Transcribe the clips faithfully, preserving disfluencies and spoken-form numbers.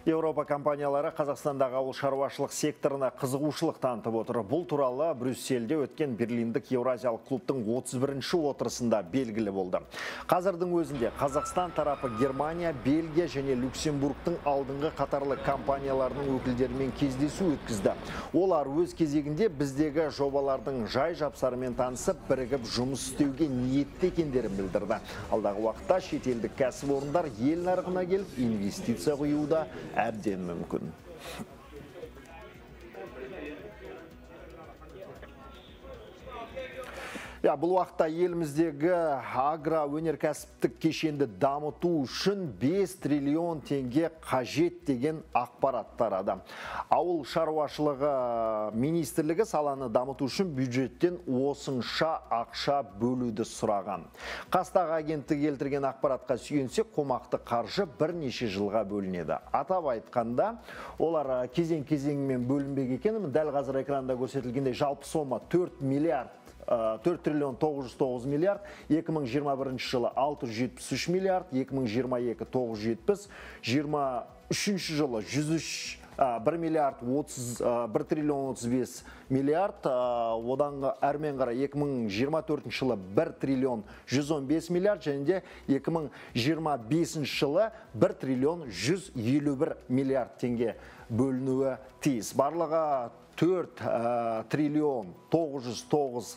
Еуропа компаниялары Қазақстандағы ауыл шаруашылық секторына қызығушылық танытып отыр. Бұл туралы Брюссельде өткен Берлиндік Еуразиялық клубтың отыз бірінші отырысында белгілі болды. Қазірдің өзінде Қазақстан тарапы Германия, Бельгия және Люксембургтың алдыңғы қатарлы компанияларының өкілдерімен кездесу өткізді. Олар өз кезегінде біздегі жобалардың жай жапсарымен танысып, бірігіп жұмыс істеуге ниетті екендерін білдірді. Алдағы уақытта шетелдік кәсіпорындар ел нарығына келіп инвестиция құюда әбден мүмкін. Я, бұл уақытта еліміздегі агроөнеркәсіптік кешенді дамыту үшін бес триллион теңге қажет деген ақпарат тарады. Ауыл шаруашылығы министрлігі саланы дамыту үшін бюджеттен осынша ақша бөлуді сұраған. Қастағы агенттігі келтірген ақпаратқа сүйенсек, қомақты қаржы бірнеше жылға бөлінеді. Атап айтқанда, олар кезең-кезеңмен бөлінбек екенін, дәл қазір экранда көрсетілгендей жалпы сома төрт миллиард төрт триллион тоғыз жүз тоғыз миллиард, екі мың жиырма бірінші жылы алты жүз жетпіс үш миллиард, екі мың жиырма екі тоғыз жүз жетпіс, жиырма үшінші жылы жүз үш бір миллиард бір триллион отыз бес миллиард, одан әрмен қарай екі мың жиырма төртінші жылы бір триллион жүз он бес миллиард, және де екі мың жиырма бесінші жылы бір триллион жүз елу бір миллиард теңге бөлінуі тиіс. Барлығы төрт триллион тоғыз жүз тоғыз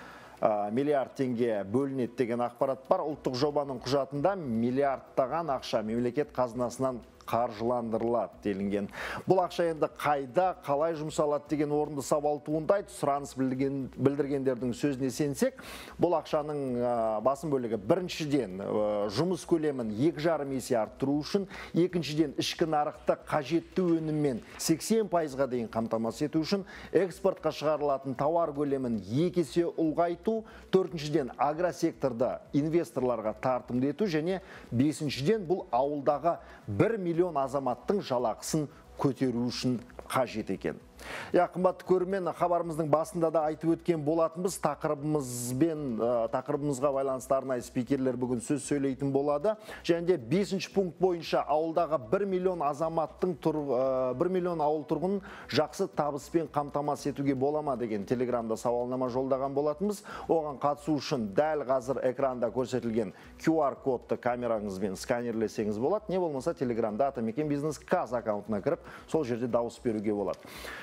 миллиард теңге бөлінеді деген ақпарат бар. Ұлттық жобаның құжатында миллиардтаған ақша мемлекет қазынасынан қаржыландырылады делінген. Бұл ақша енді қайда, қалай жұмсалады деген орынды сауал туындайды. Сұраныс білдіргендердің сөзіне сенсек, бұл ақшаның басым бөлігі біріншіден жұмыс көлемін екі жарым есе арттыру үшін, екіншіден ішкі нарықты қажетті өніммен сексен пайызға дейін қамтамасыз ету үшін, экспортқа шығарылатын тауар көлемін екі есе ұлғайту, төртіншіден агросекторды инвесторларға тартымды ету, және бесіншіден бұл ауылдағы бір миллион азаматтың жалақысын көтеру үшін қажет екен. Я, қымбатты көрермен, хабарымыздың басында да айтып өткен болатынбыз, тақырыбымызбен тақырыбымызға байланысты арнайы спикерлер бүгін сөз сөйлейтін болады. Және де бесінші пункт бойынша ауылдағы бір миллион азаматтың бір миллион ауыл тұрғынын жақсы табыспен қамтамасыз етуге бола ма деген телеграмда сауалнама жолдаған болатынбыз. Оған қатысу үшін дәл қазір экранда көрсетілген ку ар кодты камераңызбен сканерлесеңіз болады. Не болмаса телеграмда Атамекен бизнес каз аккаунтына кіріп, сол жерде дауыс беруге болады.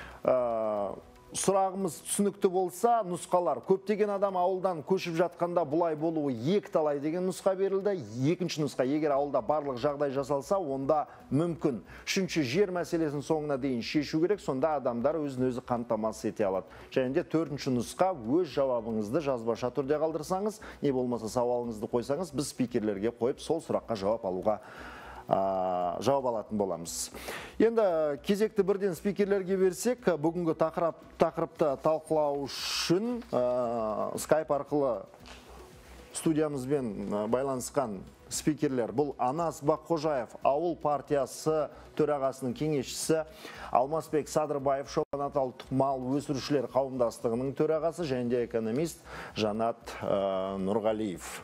Сұрағымыз түсінікті болса, нұсқалар. Көптеген адам ауылдан көшіп жатқанда бұлай болуы екі талай деген нұсқа берілді. Екінші нұсқа, егер ауылда барлық жағдай жасалса, онда мүмкін. Үшінші, жер мәселесін соңына дейін шешу керек, сонда адамдар өзін өзі қамтамасыз ете алады. Және де төртінші нұсқа, өз жауабыңызды жазбаша түрде қалдырсаңыз, не болмаса сауалыңызды қойсаңыз, біз спикерлерге қойып сол сұраққа жауап алуға жауап алатын боламыз. Енді кезекті бірден спикерлерге берсек, бүгінгі тақырыпты талқылау үшін скайп арқылы студиямызбен байланысқан спикерлер. Бұл Анас Баққожаев, ауыл партиясы төрағасының кеңесшісі, Алмасбек Садырбаев, Шоланат ұлттық мал өсірушілер қауымдастығының төрағасы, және де экономист Жанат Нұрғалиев.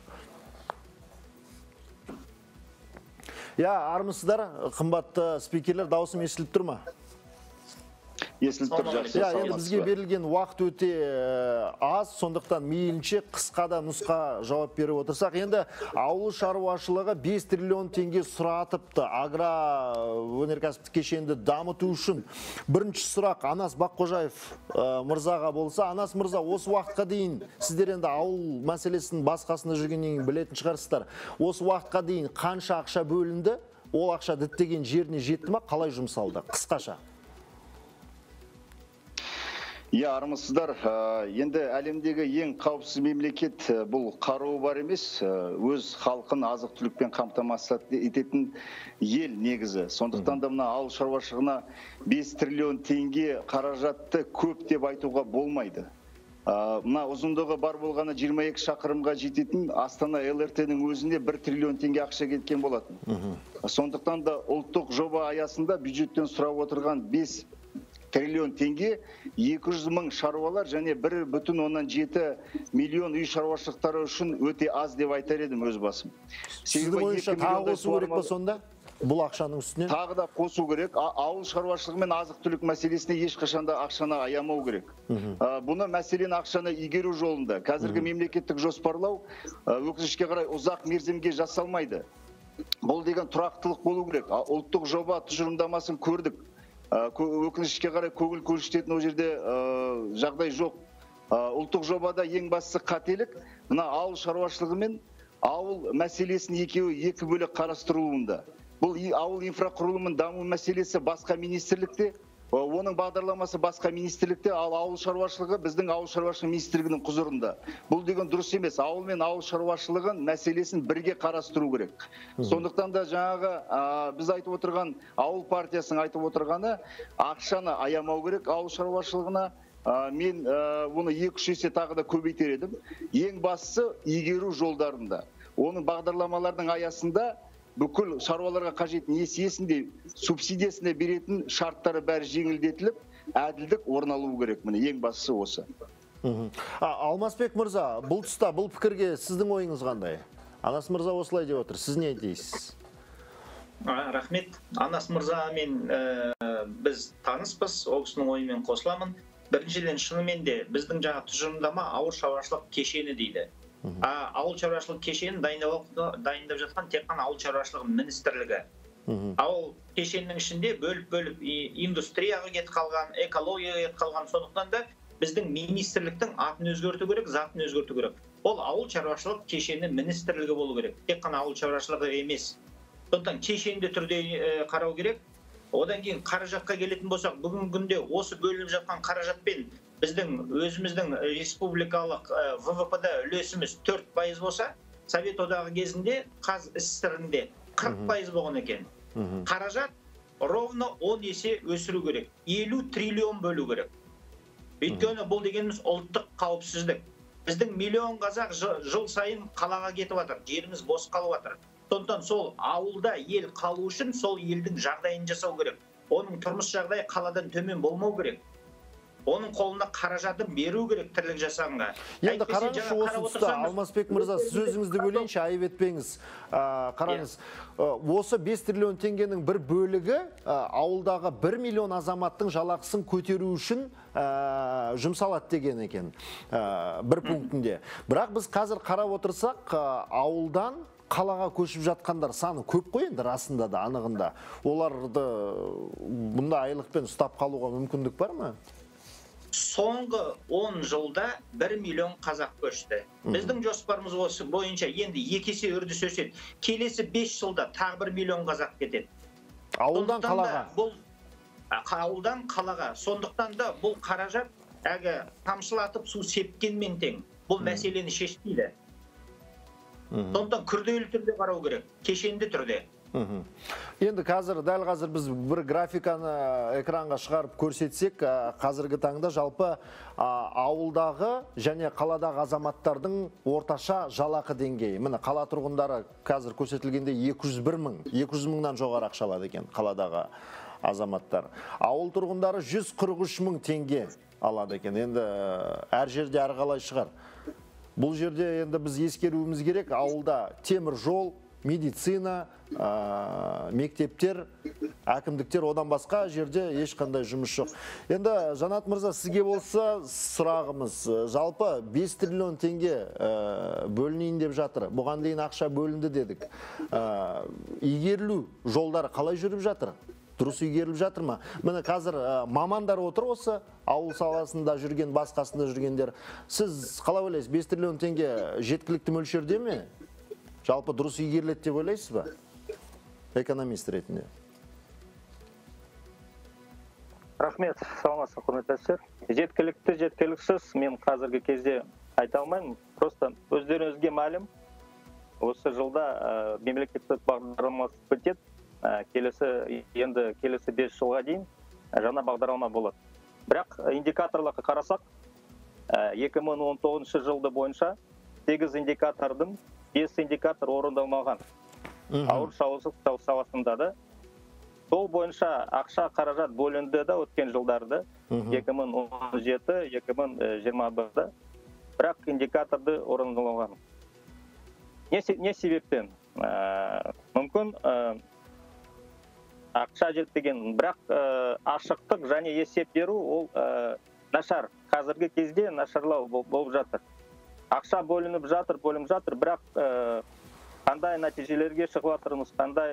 Я, армысыздар, қымбатты спикерлер, дауысым естіліп тұр ма? Естіліп тұр, жақсы. Я, енді бізге берілген уақыт өте аз, сондықтан мейлінше қысқада нұсқа жауап беріп отырсақ. Енді ауыл шаруашылығы бес триллион теңге сұратыпты агроөнеркәсіптік кешенді дамыту үшін. Бірінші сұрақ Анас Баққожаев мырзаға болса. Анас мырза, осы уақытқа дейін сіздер енді ауыл мәселесін басқасында жүргеннен білетін шығарсыздар. Осы уақытқа дейін қанша ақша бөлінді, ол ақша діттеген жеріне жетті ме, қалай жұмсалды? Қысқаша. Я, армысыздар, енді әлемдегі ең қауіпсіз мемлекет бұл қаруы бар емес, өз халқын азық-түлікпен қамтамасыз ететін ел негізі. Сондықтан да мына ауыл шаруашылығына бес триллион теңге қаражатты көп деп айтуға болмайды. Мына ұзындығы бар болғаны жиырма екі шақырымға жететін Астана эл эр тэ-нің өзінде бір триллион теңге ақша кеткен болатын. Сондықтан да ұлттық жоба аясында бюджеттен сұрап отырған бес триллион теңге екі жүз мың шаруалар және бір бүтін оннан жеті миллион үй шаруашылықтары үшін өте аз деп айтар едім өз басым. Сіздің ойынша тағы қосу керек па сонда? бұл ақшаның үстіне тағы да қосу керек. Ауыл шаруашылығы мен азық түлік мәселесіне ешқашанда ақшаны аямау керек. Бұны мәселені ақшаны игеру жолында қазіргі мемлекеттік жоспарлау өкінішке қарай ұзақ мерзімге жасалмайды. Бұл деген тұрақтылық болу керек. Ұлттық жоба тұжырымдамасын көрдік. Өкінішке қарай көңіл көншітетін ол жерде жағдай жоқ. Ұлттық жобада ең бастысы қателік мына ауыл шаруашылығы мен ауыл мәселесін екеуі екі бөлек қарастырылуында. Бұл ауыл инфрақұрылымын даму мәселесі басқа министрлікте, оның бағдарламасы басқа министрлікте, ал ауыл шаруашылығы біздің ауыл шаруашылығы министрлігінің құзырында. Бұл деген дұрыс емес. Ауыл мен ауыл шаруашылығын мәселесін бірге қарастыру керек. Сондықтан да жаңағы біз айтып отырған ауыл партиясының айтып отырғаны ақшаны аямау керек ауыл шаруашылығына. Мен оны екі-үш есе тағы да көбейтер едім. Ең бастысы игеру жолдарында. Оның бағдарламалардың аясында бүкіл шаруаларға қажет несиесінде, субсидиясында беретін шарттары бәрі жеңілдетіліп, әділдік орын алу керек. Міне ең бастысы осы. Алмасбек мырза, бұл тұста, бұл пікірге сіздің ойыңыз қандай? Анас мырза осылай деп отыр. Сіз не дейсіз? Рахмет. Анас мырзамен біз таныспыз, ол кісінің ойымен қосыламын. Біріншіден шынымен де біздің жаңа тұжырымдама ауыл шаруашылық кешені дейді. Ауыл шаруашылық кешенін дайындап жатқан тек қана ауыл шаруашылығы министрлігі. Ауыл кешенінің ішінде бөліп-бөліп индустрияға кетіп қалған, экологияға кетіп қалған, сондықтан да біздің министрліктің атын өзгерту керек, затын өзгерту керек. Ол ауыл шаруашылық кешені министрлігі болу керек. Тек қана ауыл шаруашылығы емес. Сондықтан кешенді түрде қарау керек. Одан кейін қаражатқа келетін болсақ, бүгін күнде осы бөлініп жатқан қаражатпен біздің өзіміздің республикалық вэ вэ пэ-да үлесіміз төрт пайыз болса, Совет одағы кезінде Қазсср-інде қырық пайыз болған екен. Қаражат ровно он есе өсіру керек. елу триллион бөлу керек. Өйткені бұл дегеніміз ұлттық қауіпсіздік. Біздің миллион қазақ жыл сайын қалаға кетіп жатыр, жеріміз бос қалып жатыр. Сондықтан сол ауылда ел қалу үшін сол елдің жағдайын жасау керек. Оның тұрмыс жағдайы қаладан төмен болмау керек. Оның қолына қаражатын беру керек тірлік жасағанға. Енді қараңызшы осы тұста, Алмасбек мырза, сіз өзіңізді бөлейінші, айып етпеңіз. Қараңыз, осы бес триллион теңгенің бір бөлігі ауылдағы бір миллион азаматтың жалақысын көтеру үшін жұмсалады деген екен бір пунктінде. Бірақ біз қазір қарап отырсақ, ауылдан қалаға көшіп жатқандар саны көп қой енді расында да, анығында. Оларды бұнда айлықпен ұстап қалуға мүмкіндік бар ма? Соңғы он жылда бір миллион қазақ көшті. Біздің жоспарымыз осы бойынша енді екі есе үрдіс өседі. Келесі бес жылда тағы бір миллион қазақ кетеді. Ауылдан қалаға? Ауылдан қалаға. Сондықтан да бұл қаражат әгі тамшылатып су сепкенмен тең. Бұл мәселені шешпейді. Сондықтан күрделі түрде қарау керек, кешенді түрде. Енді қазір, дәл қазір біз бір графиканы экранға шығарып көрсетсек, қазіргі таңда жалпы ауылдағы және қаладағы азаматтардың орташа жалақы деңгейі. Міне қала тұрғындары қазір көрсетілгенде екі жүз бір мың, екі жүз мыңнан жоғары ақша алады екен қаладағы азаматтар. Ауыл тұрғындары жүз қырық үш мың теңге алады екен. Енді әр жерде әрқалай шығар. Бұл жерде енді біз ескеруіміз керек, ауылда темір жол, медицина, мектептер, әкімдіктер, одан басқа жерде ешқандай жұмыс жоқ. Енді Жанат мырза, сізге болса сұрағымыз, жалпы бес триллион теңге бөлінейін деп жатыр. Бұған дейін ақша бөлінді дедік. Игерілу жолдары қалай жүріп жатыр? Дұрыс игеріліп жатыр ма? Міне қазір мамандар отыр осы, ауыл саласында жүрген, басқасында жүргендер. Сіз қалай ойлайсыз, бес триллион теңге жеткілікті мөлшерде ме? Жалпы дұрыс игеріледі деп ойлайсыз ба? Экономист ретінде. Рахмет, саламатсыз, құрметті әріптестер. Жеткілікті, жеткіліксіз мен қазіргі кезде айта алмаймын. Просто өздеріңізге мәлім, осы жылда мемлекеттік бағдарламасы бітеді. Келесі, енді келесі бес жылға дейін жаңа бағдарлама болады. Бірақ индикаторларға қарасақ, екі мың он тоғызыншы жылды бойынша сегіз индикатордың бес индикатор орындалмаған. Ауыл шаруашылық саласында да. Сол бойынша ақша қаражат бөлінді де өткен жылдарды екі мың он жеті екі мың жиырма бірде. Бірақ индикаторды орындалмаған. Не себептен? Мүмкін ақша жетпеген, бірақ ашықтық және есеп беру ол нашар. Қазіргі кезде нашарлау болып жатыр. Ақша бөлініп жатыр, бөлініп жатыр, бірақ қандай нәтижелерге шығып жатырмыз, қандай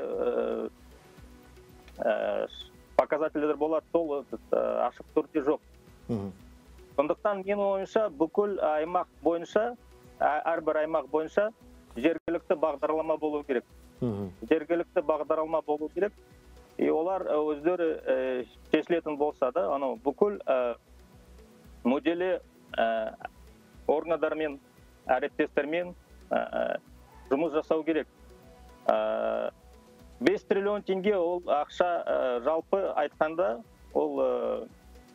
показательдер болады, сол ашық түрде жоқ. Сондықтан мен ойымша бүкіл аймақ бойынша, әрбір аймақ бойынша жергілікті бағдарлама болу керек. Жергілікті бағдарлама болу керек. И олар өздері шешілетін болса да, анау бүкіл мүдделі органдармен, әріптестермен жұмыс жасау керек. бес триллион теңге ол ақша жалпы айтқанда, ол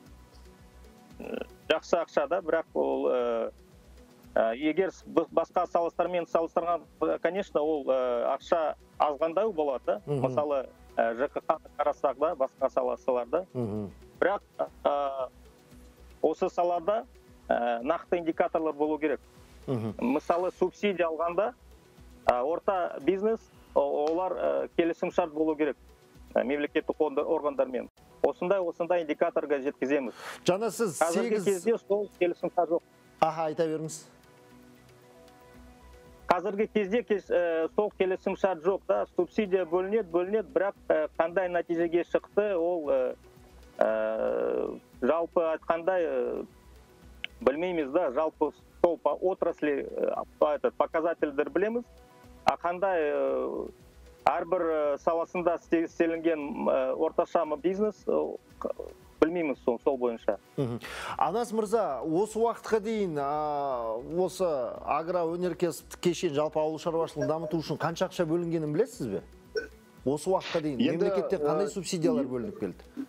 жақсы ақша да, бірақ ол егер басқа салыстармен салыстырған, конечно, ол ақша азғандау болады. Мысалы, ЖКХ қарасақ да, басқа салаларда. Бірақ осы салада нақты индикаторлар болу керек. Мысалы, субсидия алғанда орта бизнес, олар келісімшарт болу керек мемлекеттік органдармен. Осындай осындай индикаторға жеткіземіз. Жаңа сіз қазіргі кезде сол келісімшарт жоқ. Аха, айта беріңіз. Қазіргі кезде сол келісімшарт жоқ та, субсидия бөлінеді, бөлінеді, бірақ қандай нәтижеге шықты, ол жалпы айтқандай білмейміз да, жалпы сол отрасли показательдер білеміз, а қандай әрбір саласында істелінген орташа бизнес білмейміз сол бойынша. Анас мырза, осы уақытқа дейін осы агроөнеркәсіптік кешен жалпы ауыл шаруашылығын дамыту үшін қанша ақша бөлінгенін білесіз бе? Осы уақытқа дейін мемлекеттен қандай субсидиялар бөлініп келді?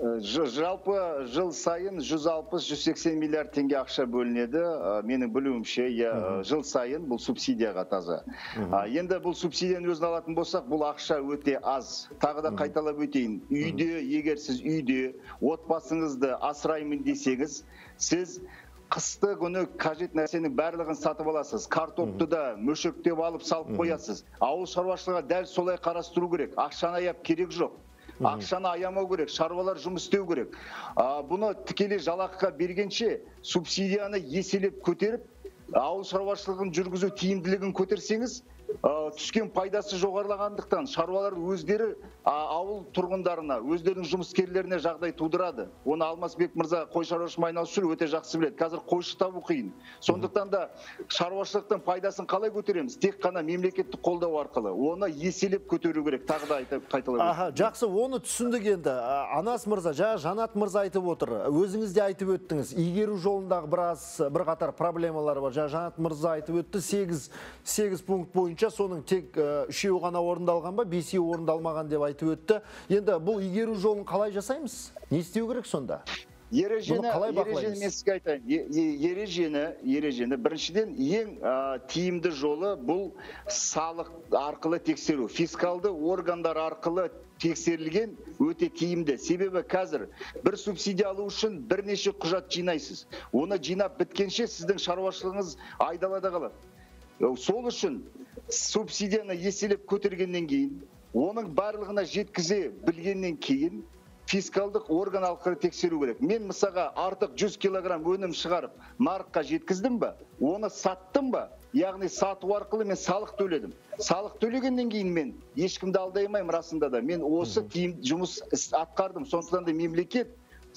Жалпы жыл сайын жүз алпыс — жүз сексен миллиард теңге ақша бөлінеді. Менің білуімше, жыл сайын бұл субсидияға таза. Енді бұл субсидияны өзін алатын болсақ, бұл ақша өте аз. Тағы да қайталап өтейін. Үйде, егер сіз үйде отбасыңызды асыраймын десеңіз, сіз қысты күні қажет нәрсенің барлығын сатып аласыз. Картопты да мөшектеп алып салып қоясыз. Ауыл шаруашылығы дәл солай қарастыру керек. Ақшаны аяп керек жоқ. Ақшаны аямау керек, шаруалар жұмыс істеу керек. Бұны тікелей жалақыға бергенше субсидияны еселеп көтеріп, ауыл шаруашылығын жүргізу тиімділігін көтерсеңіз, түскен пайдасы жоғарылағандықтан шаруалар өздері ауыл тұрғындарына, өздерінің жұмыскерлеріне жағдай тудырады. Оны Алмасбек мырза қой шаруашылығымен айналысып жүр, өте жақсы біледі. Қазір қойшы табу қиын. Сондықтан да шаруашылықтың пайдасын қалай көтереміз? Тек қана мемлекеттік қолдау арқылы. Оны еселеп көтеру керек. Тағы да қайталап. Аха, жақсы, оны түсіндік енді. Анас мырза, жаңа Жанат мырза айтып отыр. Өзіңіз де айтып өттіңіз. Игеру жолындағы біраз бірқатар проблемалар бар. Жаңа Жанат мырза айтып өтті. сегіз пункт бойынша соның тек үшеуі ғана орындалған ба, бесеуі орындалмаған деп айтып өтті. Енді бұл игеру жолын қалай жасаймыз? Не істеу керек сонда? Ережені, ережені мен сізге айтайын. Ережені, ережені біріншіден ең тиімді жолы бұл салық арқылы тексеру. Фискалды органдар арқылы тексерілген өте тиімді. Себебі қазір бір субсидия алу үшін бірнеше құжат жинайсыз. Оны жинап біткенше сіздің шаруашылығыңыз айдалада қалады. Сол үшін субсидияны еселеп көтергеннен кейін, оның барлығына жеткізе білгеннен кейін фискалдық орган арқылы тексеру керек. Мен мысалға артық жүз килограмм өнім шығарып нарыққа жеткіздім ба, оны саттым ба, яғни сату арқылы мен салық төледім. Салық төлегеннен кейін мен ешкімді алдаймаймын расында да. Мен осы тиімді жұмыс атқардым. Сондықтан да мемлекет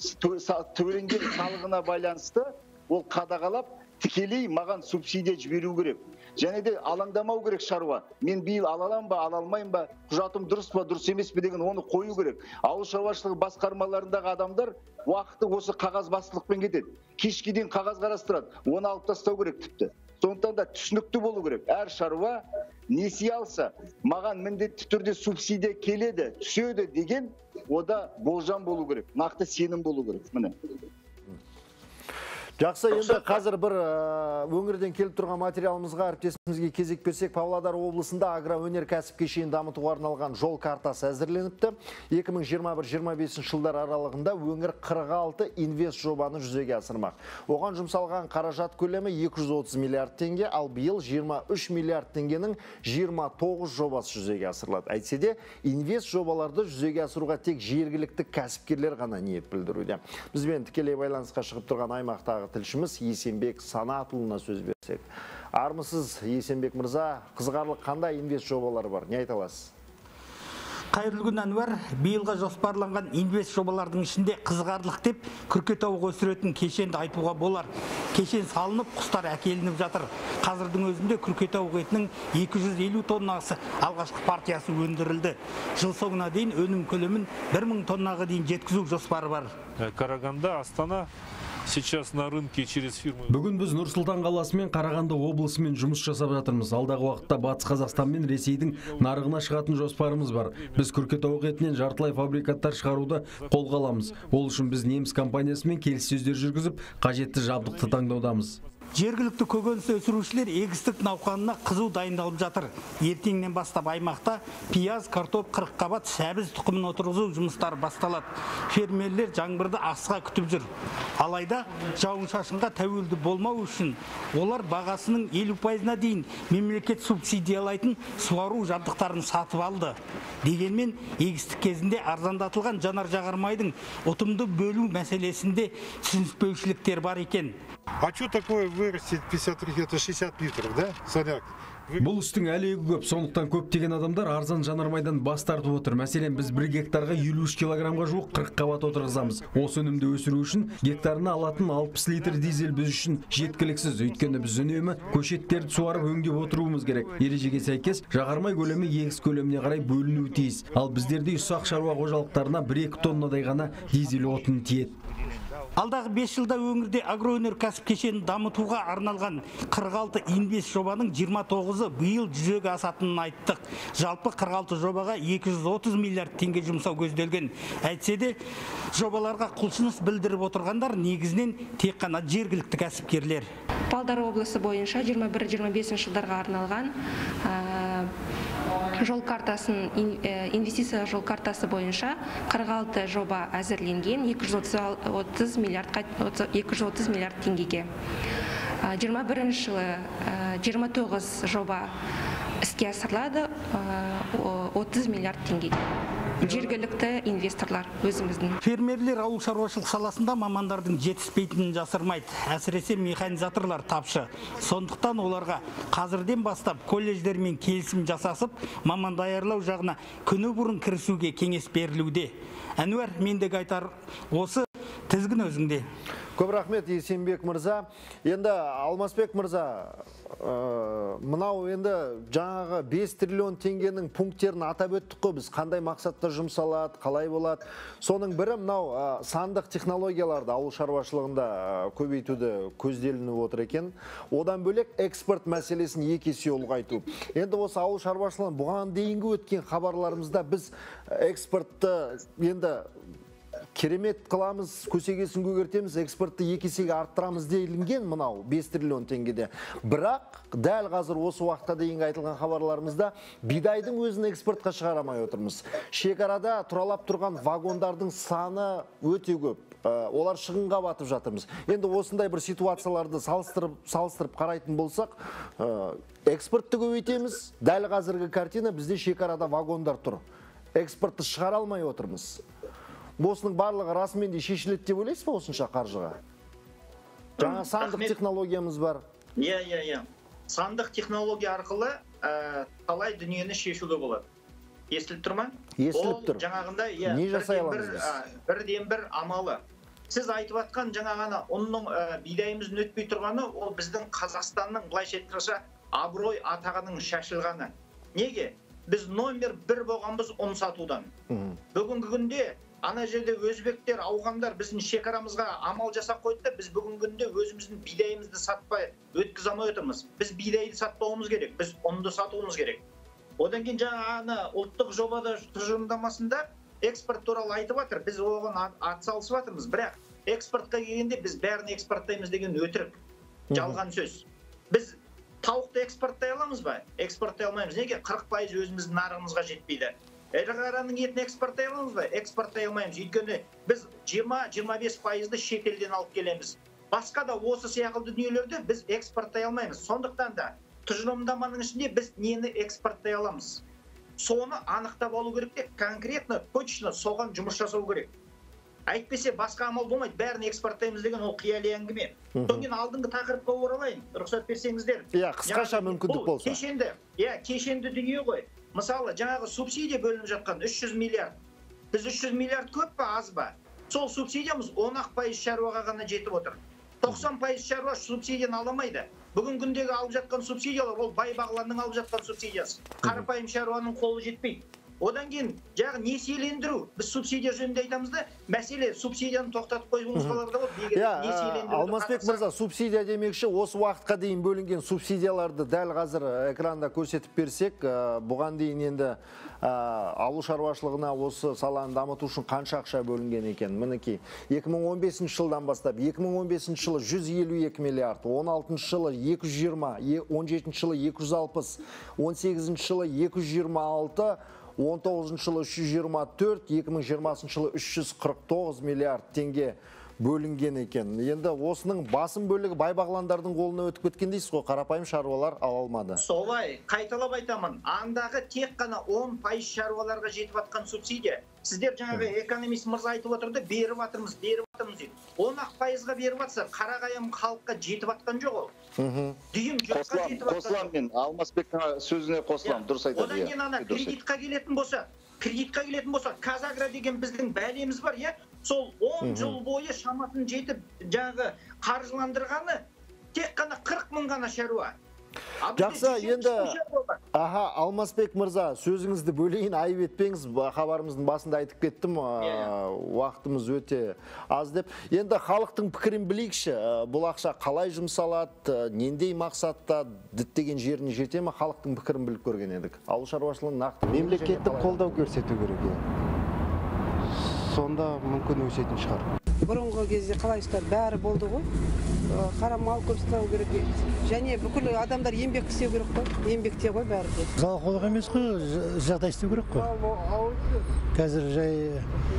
төленген салығына байланысты ол қадағалап тікелей маған субсидия жіберу керек. Және де алаңдамау керек шаруа. Мен биыл ала алам ба, ала алмайм ба, құжатым дұрыс па, дұрыс емес пе деген оны қою керек. Ауыл шаруашылығы басқармаларындағы адамдар уақыты осы қағаз бастылықпен кетеді. Кешке дейін қағаз қарастырады, оны алып тастау керек тіпті. Сондықтан да түсінікті болу керек. Әр шаруа несие алса, маған міндетті түрде субсидия келеді, түседі деген, ода болжам болу керек, нақты сенім болу керек. Міне. Жақсы, енді қазір бір өңірден келіп тұрған материалымызға әріптесімізге кезек берсек, Павлодар облысында агроөнеркәсіп кешенін дамытуға арналған жол картасы әзірленіпті. екі мың жиырма бір жиырма бесінші жылдар аралығында өңір қырық алты инвест жобаны жүзеге асырмақ. Оған жұмсалған қаражат көлемі екі жүз отыз миллиард теңге, ал биыл жиырма үш миллиард теңгенің жиырма тоғыз жобасы жүзеге асырылады. Әйтсе де, инвест жобаларды жүзеге асыруға тек жергілікті кәсіпкерлер ғана ниет білдіруде. Бізбен тікелей байланысқа шығып тұрған аймақтағы тілшіміз Есенбек Санатұлына сөз берсек. Армысыз, Есенбек мырза, қызығарлық қандай инвест жобалары бар? Не айта аласыз? Қайырлы күн, Әнуар. Биылға жоспарланған инвест жобалардың ішінде қызығарлық деп күркетауық өсіретін кешенді айтуға болар. Кешен салынып, құстар әкелініп жатыр. Қазірдің өзінде күркетауық етінің екі жүз елу тоннасы алғашқы партиясы өндірілді. Жыл соңына дейін өнім көлемін бір мың тоннаға дейін жеткізу жоспары бар. Караганда, Астана сейчас на рынке через фирмы. Бүгін біз Нұр-Сұлтан қаласы мен Қарағанды облысымен жұмыс жасап жатырмыз. Алдағы уақытта Батыс Қазақстан мен Ресейдің нарығына шығатын жоспарымыз бар. Біз күркетауық етінен жартылай фабрикаттар шығаруды қолға аламыз. Ол үшін біз неміс компаниясымен келіссөздер жүргізіп, қажетті жабдықты таңдаудамыз. Жергілікті көкөніс өсірушілер егістік науқанына қызу дайындалып жатыр. Ертеңнен бастап аймақта пияз, картоп, қырыққабат, сәбіз тұқымын отырғызу жұмыстары басталады. Фермерлер жаңбырды асыға күтіп жүр. Алайда жауын-шашынға тәуелді болмау үшін олар бағасының елу пайызына дейін мемлекет субсидиялайтын суару жабдықтарын сатып алды. Дегенмен егістік кезінде арзандатылған жанар-жағармайдың ұтымды бөлу мәселесінде түсініспеушіліктер бар екен. А что такое вырастет пятьдесят, это шестьдесят литров, да, соляк? Бұл істің әлегі көп, сондықтан көптеген адамдар арзан жанармайдан бас тартып отыр. Мәселен, біз бір гектарға елу үш килограммға жуық қырыққабат отырғызамыз. Осы өнімді өсіру үшін гектарына алатын алпыс литр дизель біз үшін жеткіліксіз. Өйткені біз үнемі көшеттерді суарып өңдеп отыруымыз керек. Ережеге сәйкес жағармай көлемі егіс көлеміне қарай бөлінуі тиіс. Ал біздерде ұсақ шаруа қожалықтарына бір екі тоннадай ғана дизель отын тиеді. Алдағы бес жылда өңірде агроөнеркәсіп кешенін дамытуға арналған қырық алты инвест жобаның жиырма тоғызы биыл жүзеге асатынын айттық. Жалпы қырық алты жобаға екі жүз отыз миллиард теңге жұмсау көзделген. Әйтсе де, жобаларға құлшыныс білдіріп отырғандар негізінен тек қана жергілікті кәсіпкерлер. Павлодар облысы бойынша жиырма бір жиырма бесінші жылдарға арналған жол картасын, инвестиция жол картасы бойынша қырық алты жоба әзірленген, екі жүз отыз миллиард теңгеге. жиырма бірінші жылы жиырма тоғыз жоба іске асырылады, отыз миллиард теңгеге. Жергілікті инвесторлар өзіміздің. Фермерлер ауыл шаруашылық саласында мамандардың жетіспейтінін жасырмайды. Әсіресе механизаторлар тапшы. Сондықтан оларға қазірден бастап колледждермен келісім жасасып, маман даярлау жағына күні бұрын кірісуге кеңес берілуде. Әнуар, мендегі айтар осы, тізгін өзіңде. Көп рахмет, Есенбек мырза. Енді Алмасбек мырза, мынау енді жаңағы бес триллион теңгенің пункттерін атап өттік қой, біз қандай мақсатта жұмсалады, қалай болады. Соның бірі мынау сандық технологияларды ауыл шаруашылығында көбейтуді көзделініп отыр екен. Одан бөлек экспорт мәселесін екі есе ұлғайту. Енді осы ауыл шаруашылығын бұған дейінгі өткен хабарларымызда біз экспортты енді керемет қыламыз, көсегесін көгертеміз, экспортты екі есеге арттырамыз делінген мынау бес триллион теңгеде. Бірақ дәл қазір осы уақытта дейінгі айтылған хабарларымызда бидайдың өзін экспортқа шығарамай отырмыз. Шекарада тұралап тұрған вагондардың саны өте көп. Олар шығынға батып жатырмыз. Енді осындай бір ситуацияларды салыстырып, салыстырып қарайтын болсақ, экспортты көбейтеміз. Дәл қазіргі картина бізде шекарада вагондар тұр. Экспортты шығара алмай отырмыз. Осының барлығы расымен де шешіледі деп ойлайсыз ба осынша қаржыға? Жаңа сандық технологиямыз бар. Иә, иә, иә. Сандық технология арқылы талай дүниені шешуге болады. Естіліп тұр ма? Естіліп тұр. Ол жаңағында не жасай аламыз біз? Бірден бір амалы. Сіз айтып атқан жаңағана ұнның бидайымыздың өтпей тұрғаны, ол біздің Қазақстанның былайша айтқанда абырой атағының шашылғаны. Неге? Біз номер бір болғанбыз ұн сатудан. Бүгінгі күнде ана жерде өзбектер, ауғандар біздің шекарамызға амал жасап қойды да, біз бүгінгі күнде өзіміздің бидайымызды сатпай өткізе алмай отырмыз. Біз бидайды сатпауымыз керек, біз ұнды сатуымыз керек. Одан кейін жаңа ұлттық жобада тұжырымдамасында экспорт туралы айтып жатыр, біз оған атсалысып жатырмыз. Бірақ экспортқа келгенде біз бәрін экспорттаймыз деген өтірік, жалған сөз. Біз тауықты экспорттай аламыз ба? Экспорттай алмаймыз. Неге? қырық пайыз өзіміздің нарығымызға жетпейді. Ірі қараның етін экспорттай аламыз ба? Экспорттай алмаймыз. Өйткені біз жиырма жиырма бес пайызды шетелден алып келеміз. Басқа да осы сияқты дүниелерді біз экспорттай алмаймыз. Сондықтан да тұжырымдаманың ішінде біз нені экспорттай аламыз? Соны анықтап алу керек те, конкретно, точно соған жұмыс жасау керек. Әйтпесе басқа амал болмайды, бәрін экспорттаймыз деген ол қияли әңгіме. Содан кейін алдыңғы тақырыпқа оралайын, рұқсат берсеңіздер. Иә, қысқаша мүмкіндік болса. Кешенді, иә, кешенді дүние ғой. Мысалы, жаңағы субсидия бөлініп жатқан үш жүз миллиард. Біз үш жүз миллиард көп па, аз ба? Сол субсидиямыз он ақ пайыз шаруаға ғана жетіп отыр. тоқсан пайыз шаруа субсидияны аламайды. Бүгін күндегі алып жатқан субсидиялар ол бай бағланның алып жатқан субсидиясы. Қарапайым шаруаның қолы жетпейді. Одан кейін жағы несиелендіру. Біз субсидия жөнінде айтамыз да, мәселе субсидияны тоқтатып қойуымыз қаларда болды. Иә, Алмасбек мырза, субсидия демекші, осы уақытқа дейін бөлінген субсидияларды дәл қазір экранда көрсетіп берсек, бұған дейін енді ауыл шаруашылығына осы саланы дамыту үшін қанша ақша бөлінген екен? Мінекей, екі мың он бесінші жылдан бастап, екі мың он бесінші жылы жүз елу екі миллиард, он алтыншы жылы екі жүз жиырма, он жетінші жылы екі жүз алпыс, он сегізінші жылы екі жүз жиырма алты, он тоғызыншы жылы үш жүз жиырма төрт, екі мың жиырмасыншы жылы үш жүз қырық тоғыз миллиард теңге бөлінген екен. Енді осының басым бөлігі бай бағландардың қолына өтіп кеткен дейсіз ғой, қарапайым шаруалар ала алмады. Солай, қайталап айтамын, андағы тек қана он пайыз шаруаларға жетіп жатқан субсидия. Сіздер жаңағы экономист мырза айтып отырды, беріп жатырмыз, беріп жатырмыз дейді. он ақ пайызға беріп жатса, қарағайым халыққа жетіп жатқан жоқ ол. Дүйім жоққа жетіп жатқан жоқ. Қосылам мен, Алмасбектің сөзіне қосылам, дұрыс айтады. Одан кейін ана кредитқа келетін болса, кредитқа келетін болса, Казагро деген біздің бәлеміз бар, иә? Сол он жыл бойы шамасын жетіп, жаңағы қаржыландырғаны тек қана қырық мың ғана шаруа. Жақсы, енді аха, Алмасбек мырза, сөзіңізді бөлейін, айып етпеңіз, хабарымыздың басында айтып кеттім, уақытымыз өте аз деп. Енді халықтың пікірін білейікші, бұл ақша қалай жұмсалады, нендей мақсатта діттеген жеріне жете ме, халықтың пікірін біліп көрген едік. Ауыл шаруашылығын нақты мемлекеттік қолдау көрсету керек. Сонда мүмкін өсетін шығар. Бұрынғы кезде қалай ұстар бәрі болды ғой. Қара мал көп ұстау керек. Және бүкіл адамдар еңбек істеу керек қой. Еңбекте ғой бәрі де. Жалқаулық емес қой, жағдай істеу керек қой. Қазір жай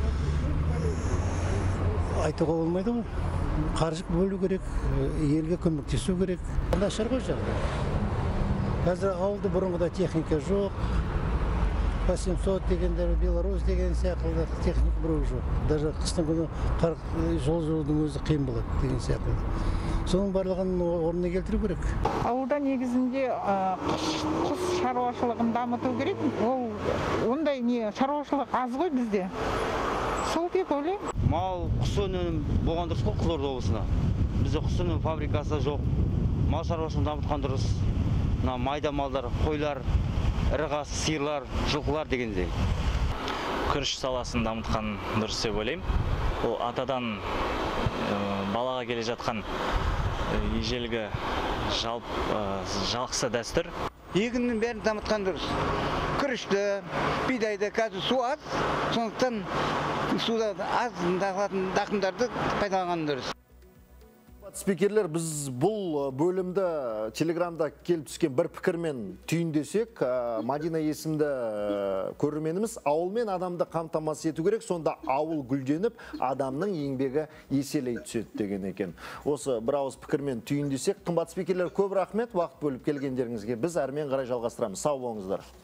айтуға болмайды ғой. Қаржы бөлу керек, елге көмектесу керек. Нашар ғой жағдай. Қазір ауылда бұрынғыда техника жоқ. восемьсот дегендер, Беларусь деген сияқты техник біреу жоқ. Даже қыстың күні жол жүрудің өзі қиын болады деген сияқты. Соның барлығын орнына келтіру керек. Ауылда негізінде құс шаруашылығын дамыту керек. Ол ондай не шаруашылық аз ғой бізде. Сол деп ойлаймын. Мал, құс өнім болған дұрыс қой Қызылорда облысына. Бізде құс өнім фабрикасы жоқ. Мал шаруашылығын дамытқан дұрыс. Майда малдар, қойлар, ірі қасы, сиырлар, жылқылар дегендей. Күріш саласын дамытқан дұрыс деп ойлаймын. Ол атадан балаға келе жатқан ежелгі жалқысы дәстүр. Егіннің бәрін дамытқан дұрыс. Күрішті, бидайды, қазір су аз, сондықтан суда аз дақымдарды пайдаланған дұрыс. Спикерлер, біз бұл бөлімді телеграмда келіп түскен бір пікірмен түйіндесек, Мадина есімді көрерменіміз ауыл мен адамды қамтамасыз ету керек, сонда ауыл гүлденіп, адамның еңбегі еселей түседі деген екен. Осы бір ауыз пікірмен түйіндесек, қымбат спикерлер, көп рахмет уақыт бөліп келгендеріңізге. Біз әрмен қарай жалғастырамыз. Сау болыңыздар.